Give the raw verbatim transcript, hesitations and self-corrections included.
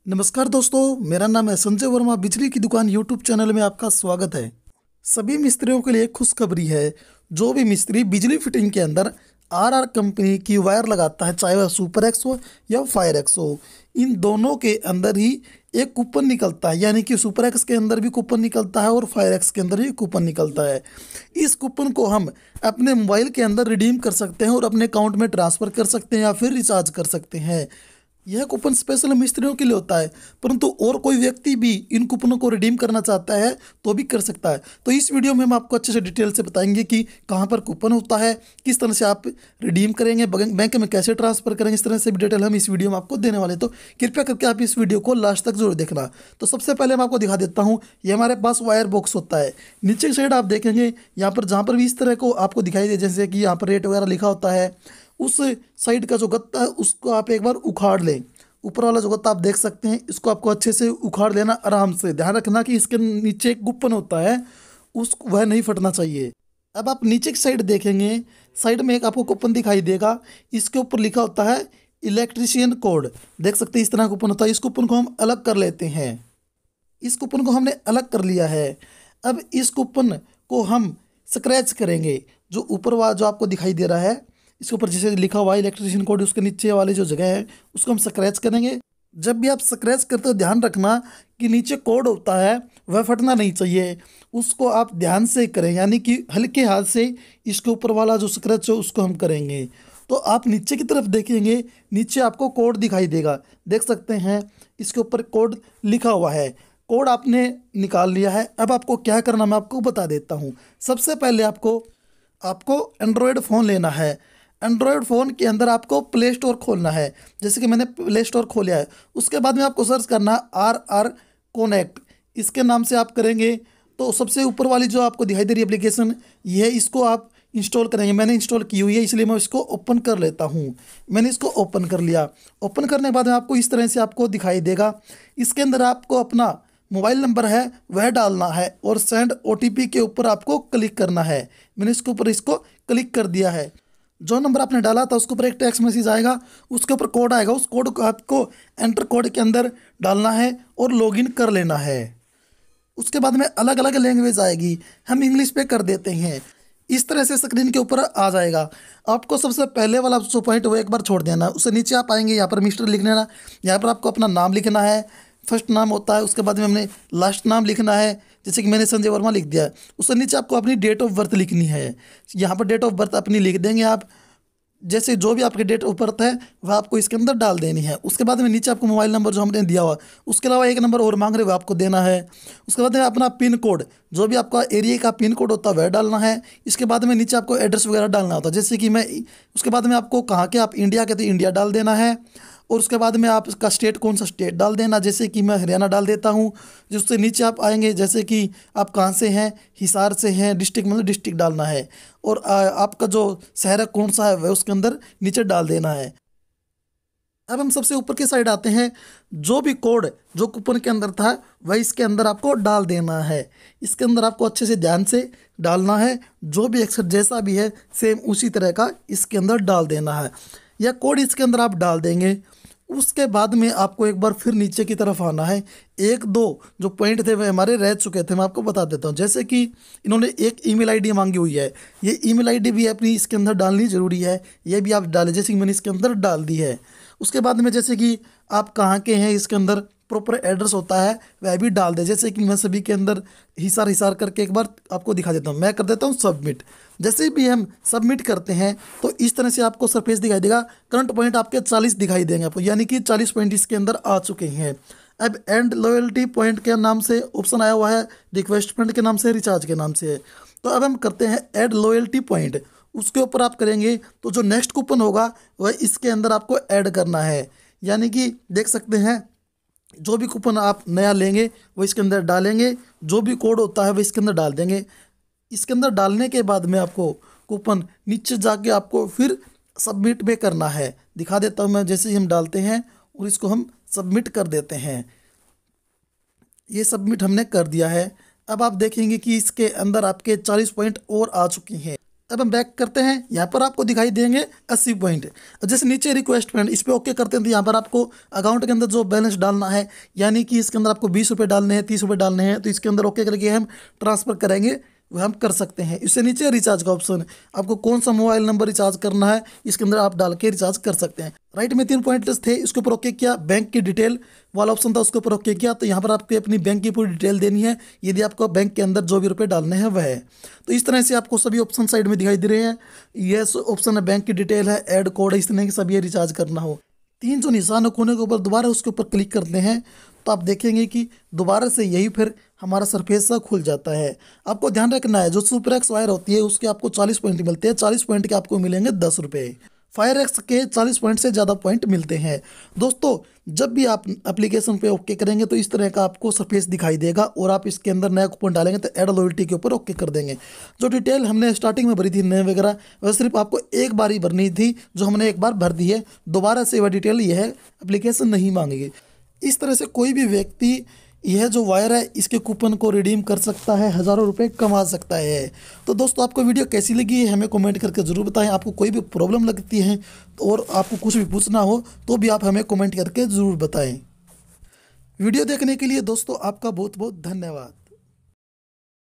नमस्कार दोस्तों, मेरा नाम है संजय वर्मा। बिजली की दुकान यूट्यूब चैनल में आपका स्वागत है। सभी मिस्त्रियों के लिए खुशखबरी है। जो भी मिस्त्री बिजली फिटिंग के अंदर आर आर कंपनी की वायर लगाता है, चाहे वह सुपर एक्स हो या फायर एक्स हो, इन दोनों के अंदर ही एक कूपन निकलता है। यानी कि सुपर एक्स के अंदर भी कूपन निकलता है और फायर एक्स के अंदर भी कूपन निकलता है। इस कूपन को हम अपने मोबाइल के अंदर रिडीम कर सकते हैं और अपने अकाउंट में ट्रांसफ़र कर सकते हैं या फिर रिचार्ज कर सकते हैं। यह कूपन स्पेशल मिस्त्रियों के लिए होता है, परंतु और कोई व्यक्ति भी इन कूपनों को रिडीम करना चाहता है तो भी कर सकता है। तो इस वीडियो में हम आपको अच्छे से डिटेल से बताएंगे कि कहाँ पर कूपन होता है, किस तरह से आप रिडीम करेंगे, बैंक बैंक में कैसे ट्रांसफ़र करेंगे, इस तरह से भी डिटेल हम इस वीडियो में आपको देने वाले। तो कृपया करके आप इस वीडियो को लास्ट तक जरूर देखना। तो सबसे पहले मैं आपको दिखा देता हूँ, ये हमारे पास वायर बॉक्स होता है। नीचे की साइड आप देखेंगे, यहाँ पर जहाँ पर भी इस तरह को आपको दिखाई दे, जैसे कि यहाँ पर रेट वगैरह लिखा होता है, उस साइड का जो गत्ता है उसको आप एक बार उखाड़ लें। ऊपर वाला जो गत्ता आप देख सकते हैं, इसको आपको अच्छे से उखाड़ लेना आराम से। ध्यान रखना कि इसके नीचे एक गुप्पन होता है, उस वह नहीं फटना चाहिए। अब आप नीचे की साइड देखेंगे, साइड में एक आपको कूपन दिखाई देगा। इसके ऊपर लिखा होता है इलेक्ट्रीशियन कोड। देख सकते हैं इस तरह का कूपन होता है। इस कूपन को हम अलग कर लेते हैं। इस कूपन को हमने अलग कर लिया है। अब इस कूपन को हम स्क्रैच करेंगे। जो ऊपर वाला जो आपको दिखाई दे रहा है, इसके ऊपर जैसे लिखा हुआ है इलेक्ट्रीशियन कोड, उसके नीचे वाली जो जगह है उसको हम स्क्रैच करेंगे। जब भी आप स्क्रैच करते हो ध्यान रखना कि नीचे कोड होता है वह फटना नहीं चाहिए। उसको आप ध्यान से करें, यानी कि हल्के हाथ से इसके ऊपर वाला जो स्क्रैच है उसको हम करेंगे। तो आप नीचे की तरफ देखेंगे, नीचे आपको कोड दिखाई देगा। देख सकते हैं इसके ऊपर कोड लिखा हुआ है। कोड आपने निकाल लिया है। अब आपको क्या करना मैं आपको बता देता हूँ। सबसे पहले आपको आपको एंड्रॉयड फ़ोन लेना है। एंड्रॉयड फ़ोन के अंदर आपको प्ले स्टोर खोलना है। जैसे कि मैंने प्ले स्टोर खोला है, उसके बाद में आपको सर्च करना आर आर कनेक्ट। इसके नाम से आप करेंगे तो सबसे ऊपर वाली जो आपको दिखाई दे रही एप्लीकेशन, ये इसको आप इंस्टॉल करेंगे। मैंने इंस्टॉल की हुई है, इसलिए मैं इसको ओपन कर लेता हूँ। मैंने इसको ओपन कर लिया। ओपन करने के बाद में आपको इस तरह से आपको दिखाई देगा। इसके अंदर आपको अपना मोबाइल नंबर है वह डालना है और सेंड ओटीपी के ऊपर आपको क्लिक करना है। मैंने इसके ऊपर इसको क्लिक कर दिया है। जो नंबर आपने डाला था उसके ऊपर एक टेक्स्ट मैसेज आएगा, उसके ऊपर कोड आएगा। उस कोड को आपको एंटर कोड के अंदर डालना है और लॉगिन कर लेना है। उसके बाद में अलग अलग लैंग्वेज आएगी, हम इंग्लिश पे कर देते हैं। इस तरह से स्क्रीन के ऊपर आ जाएगा। आपको सबसे पहले वाला जो पॉइंट वो एक बार छोड़ देना। उससे नीचे आप आएंगे, यहाँ पर मिस्टर लिख लेना। यहाँ पर आपको अपना नाम लिखना है, फर्स्ट नाम होता है, उसके बाद में हमने लास्ट नाम लिखना है। जैसे कि मैंने संजय वर्मा लिख दिया है। उससे नीचे आपको अपनी डेट ऑफ बर्थ लिखनी है। यहाँ पर डेट ऑफ बर्थ अपनी लिख देंगे आप। जैसे जो भी आपकी डेट ऑफ बर्थ है वह आपको इसके अंदर डाल देनी है। उसके बाद में नीचे आपको मोबाइल नंबर जो हमने दिया हुआ, उसके अलावा एक नंबर और मांग रहे वो आपको देना है। उसके बाद में अपना पिन कोड, जो भी आपका एरिया का पिन कोड होता है वह डालना है। इसके बाद में नीचे आपको एड्रेस वगैरह डालना होता है। जैसे कि मैं, उसके बाद में आपको कहाँ के, आप इंडिया के तो इंडिया डाल देना है। और उसके बाद में आपका स्टेट कौन सा स्टेट डाल देना। जैसे कि मैं हरियाणा डाल देता हूँ। जिससे नीचे आप आएंगे, जैसे कि आप कहाँ से हैं, हिसार से हैं, डिस्ट्रिक्ट मतलब डिस्ट्रिक्ट डालना है। और आ, आपका जो शहर है कौन सा है वह उसके अंदर नीचे डाल देना है। अब हम सबसे ऊपर की साइड आते हैं। जो भी कोड जो कूपन के अंदर था वह इसके अंदर आपको डाल देना है। इसके अंदर आपको अच्छे से ध्यान से डालना है। जो भी अक्षर जैसा भी है सेम उसी तरह का इसके अंदर डाल देना है। यह कोड इसके अंदर आप डाल देंगे। उसके बाद में आपको एक बार फिर नीचे की तरफ आना है। एक दो जो पॉइंट थे वह हमारे रह चुके थे, मैं आपको बता देता हूँ। जैसे कि इन्होंने एक ईमेल आईडी मांगी हुई है, ये ईमेल आईडी भी अपनी इसके अंदर डालनी ज़रूरी है। ये भी आप डालें, जैसे कि मैंने इसके अंदर डाल दी है। उसके बाद में जैसे कि आप कहाँ के हैं, इसके अंदर प्रॉपर एड्रेस होता है वह भी डाल दें। जैसे कि मैं सभी के अंदर हिसार हिसार करके एक बार आपको दिखा देता हूँ। मैं कर देता हूँ सबमिट। जैसे भी हम सबमिट करते हैं तो इस तरह से आपको सरफेस दिखाई देगा। करंट पॉइंट आपके चालीस दिखाई देंगे आपको, यानी कि चालीस पॉइंट इसके अंदर आ चुके हैं। अब एंड लॉयल्टी पॉइंट के नाम से ऑप्शन आया हुआ है, रिक्वेस्ट पॉइंट के नाम से, रिचार्ज के नाम से है। तो अब हम करते हैं ऐड लॉयल्टी पॉइंट। उसके ऊपर आप करेंगे तो जो नेक्स्ट कूपन होगा वह इसके अंदर आपको ऐड करना है। यानी कि देख सकते हैं जो भी कूपन आप नया लेंगे वो इसके अंदर डालेंगे। जो भी कोड होता है वो इसके अंदर डाल देंगे। इसके अंदर डालने के बाद में आपको कूपन नीचे जाके आपको फिर सबमिट भी करना है। दिखा देता हूँ मैं। जैसे ही हम डालते हैं और इसको हम सबमिट कर देते हैं। ये सबमिट हमने कर दिया है। अब आप देखेंगे कि इसके अंदर आपके चालीस पॉइंट और आ चुकी हैं। अब हम बैक करते हैं। यहाँ पर आपको दिखाई देंगे अस्सी पॉइंट। जैसे नीचे रिक्वेस्ट पेमेंट, इस पर ओके करते हैं तो यहाँ पर आपको अकाउंट के अंदर जो बैलेंस डालना है, यानी कि इसके अंदर आपको बीस रुपये डालने हैं, तीस रुपये डालने हैं, तो इसके अंदर ओके करके हम ट्रांसफ़र करेंगे, वो हम कर सकते हैं। इससे नीचे रिचार्ज का ऑप्शन है, आपको कौन सा मोबाइल नंबर रिचार्ज करना है इसके अंदर आप डाल के रिचार्ज कर सकते हैं। राइट में तीन पॉइंट्स थे, इसके ऊपर ओके किया। बैंक की डिटेल वाला ऑप्शन था, उसके ऊपर ओके किया। तो यहाँ पर आपको अपनी बैंक की पूरी डिटेल देनी है, यदि आपको बैंक के अंदर जो भी रुपए डालने हैं वह है। तो इस तरह से आपको सभी ऑप्शन साइड में दिखाई दे रहे हैं। यस ऑप्शन है, बैंक की डिटेल है, ऐड कोड है, इस तरह की सभी रिचार्ज करना हो। तीन जो निशान है कोने के ऊपर, दोबारा उसके ऊपर क्लिक करते हैं तो आप देखेंगे कि दोबारा से यही फिर हमारा सरफेस सा खुल जाता है। आपको ध्यान रखना है, जो सुपर एक्स वायर होती है उसके आपको चालीस पॉइंट मिलते हैं, चालीस पॉइंट के आपको मिलेंगे दस रुपये। फायर एक्स के चालीस पॉइंट से ज़्यादा पॉइंट मिलते हैं। दोस्तों, जब भी आप एप्लीकेशन पे ओके करेंगे तो इस तरह का आपको सरफेस दिखाई देगा और आप इसके अंदर नया कूपन डालेंगे तो ऐड लॉयल्टी के ऊपर ओके कर देंगे। जो डिटेल हमने स्टार्टिंग में भरी थी नए वगैरह, वह सिर्फ आपको एक बार ही भरनी थी, जो हमने एक बार भर दी है। दोबारा से वह डिटेल यह एप्लीकेशन नहीं मांगेगी। इस तरह से कोई भी व्यक्ति यह जो वायर है इसके कूपन को रिडीम कर सकता है, हज़ारों रुपए कमा सकता है। तो दोस्तों, आपको वीडियो कैसी लगी है हमें कमेंट करके ज़रूर बताएं। आपको कोई भी प्रॉब्लम लगती है और आपको कुछ भी पूछना हो तो भी आप हमें कमेंट करके ज़रूर बताएं। वीडियो देखने के लिए दोस्तों आपका बहुत बहुत धन्यवाद।